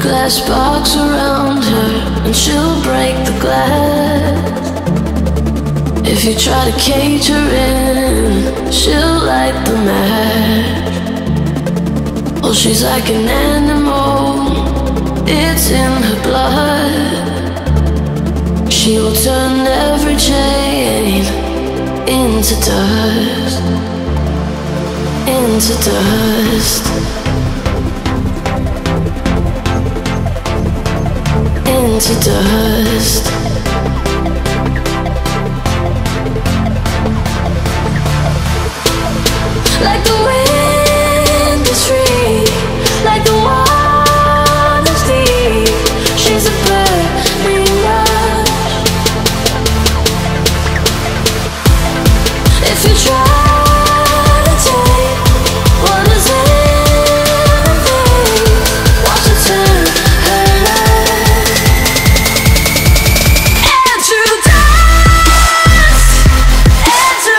glass box around her and she'll break the glass. If you try to cage her in, she'll light the match. Oh, she's like an animal, it's in her blood. She will turn every chain into dust, into dust, into dust. Like the wind is free, like the water's deep. She's a burning rush. If you try to take what is everything, watch it turn her into dust, into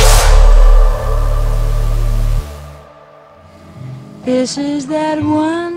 This is that one